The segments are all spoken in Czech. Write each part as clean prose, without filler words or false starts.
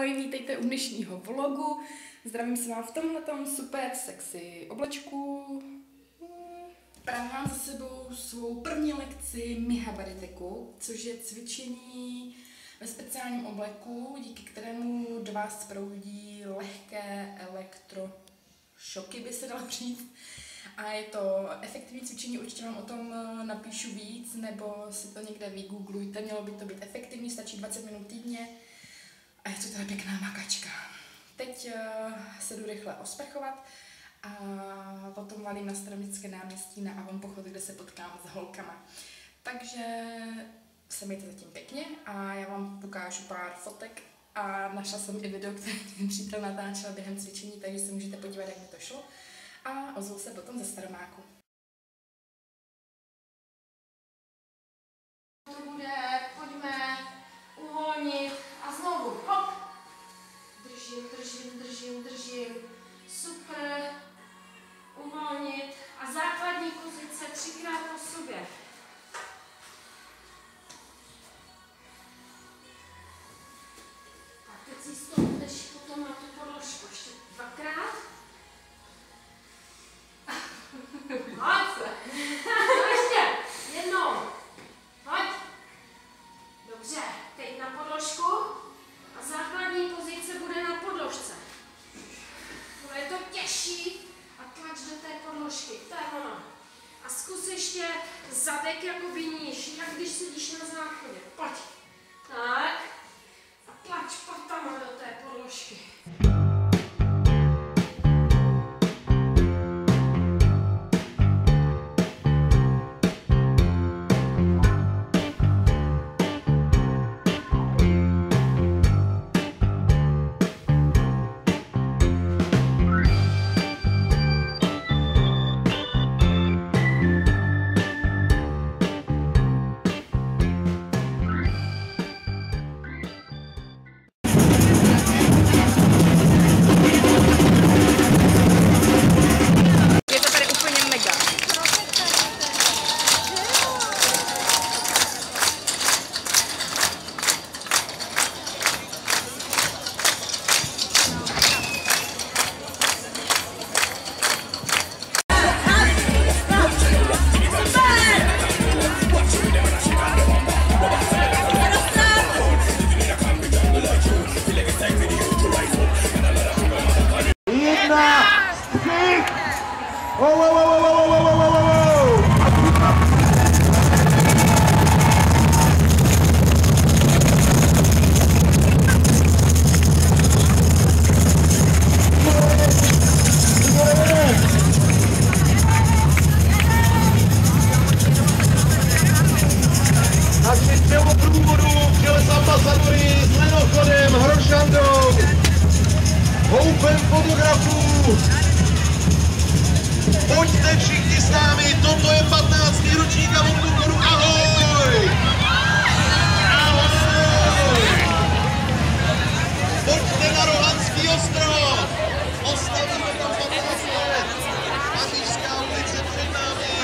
Ahoj, vítejte u dnešního vlogu. Zdravím se vám v tomhletom super sexy oblečku. Právě mám za sebou svou první lekci Miha Bariteku, což je cvičení ve speciálním obleku, díky kterému do vás proudí lehké elektrošoky, by se dalo říct. A je to efektivní cvičení, určitě vám o tom napíšu víc, nebo si to někde vygooglujte, mělo by to být efektivní, stačí 20 minut týdně a je to teda pěkná makačka. Teď se jdu rychle osprchovat a potom valím na Staroměstské náměstí na Avon Pochod, kde se potkám s holkama. Takže se mějte zatím pěkně a já vám ukážu pár fotek a našla jsem i video, které mě přítel natáčela během cvičení, takže se můžete podívat, jak mi to šlo. A ozvu se potom ze Staromáku. To bude, pojďme uvolnit a znovu, hop. Držím. Super. Uvolnit a základní pozice 3krát po sobě. A teď si stoupneš potom na tu podložku ještě 2krát. Hoď! Ještě! Jednou! Hoď! Dobře, teď na podložku a základní pozice bude na podložce. Bude to těžší a tlač do té podložky, to je ono. A zkus ještě zadek jakoby níž, jak když sedíš na záchodě. Pojď. Tak. A tlač patama do té podložky. Pojďte všichni s námi, toto je 15. ročník Avon Pochodu, ahoj! Ahoj! Pojďte na Rohanský ostrov, oslavíme tam 15 let, Pařížská ulice před námi,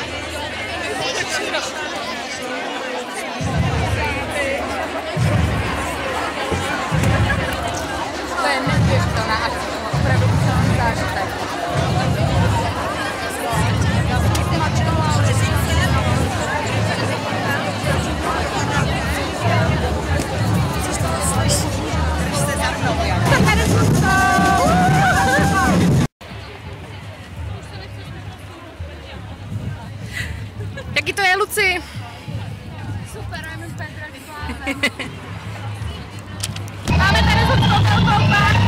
To je neuvěřitelná akce, opravdu celý zážitek. Jaký to je, Luci? Super, já mám Petra Nikláze. Máme tady zhodnotelkou pár.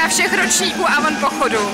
Pozdrav všech ročníků Avon pochodu.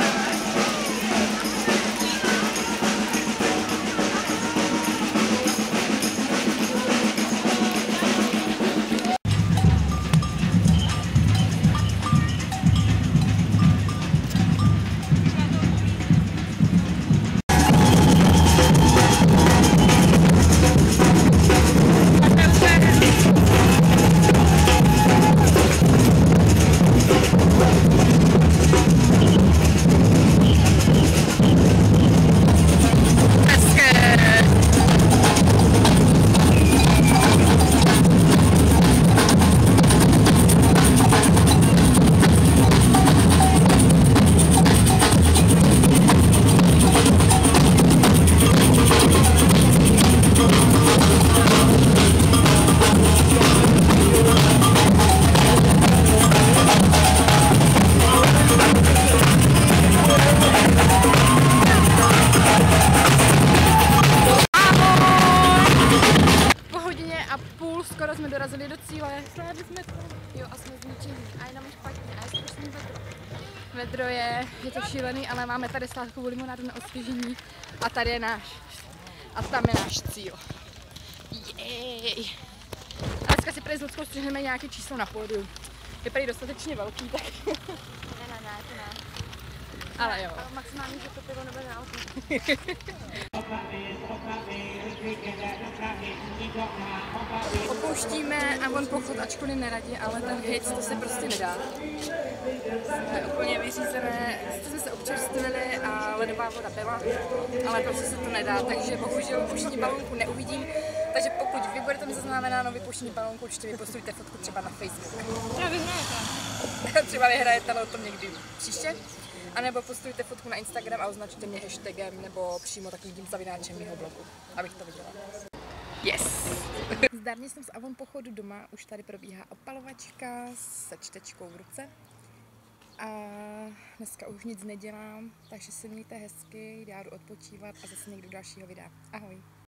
Skoro jsme dorazili do cíle. Zvládli jsme to. Jo, a jsme zničení. A jenom špatně. A je strašný vedro. Vedro je to šílený, ale máme tady sládkovou limonádu na osvěžení. A tady je náš. A tam je náš cíl. Jej. A dneska si prý s Ludskou střihneme nějaké číslo na pódium. Je prý dostatečně velký, tak... Ne, to ne. Ale jo. Ale maximálně, že to pivo nebude na auto. Opouštíme Avon pochod, ačkoliv neradě, ale ten hejc, to se prostě nedá. Jsme úplně vyřízené, jsme se občerstvili a ledová voda byla, ale prostě se to nedá, takže bohužel vypuštění balónku neuvidím. Takže pokud vy budete mi zaznamenáno vypuštění balónku, určitě vypostujte fotku třeba na Facebook. Já vyhrajete. Třeba vyhrajete, ale o tom někdy příště. A nebo postujte fotku na Instagram a označte mě hashtagem nebo přímo takovým tím zavináčem mého blogu, abych to viděla. Yes! Zdárně jsem z Avon pochodu doma, už tady probíhá opalovačka se čtečkou v ruce. A dneska už nic nedělám, takže se mějte hezky, já jdu odpočívat a zase někdo dalšího videa. Ahoj!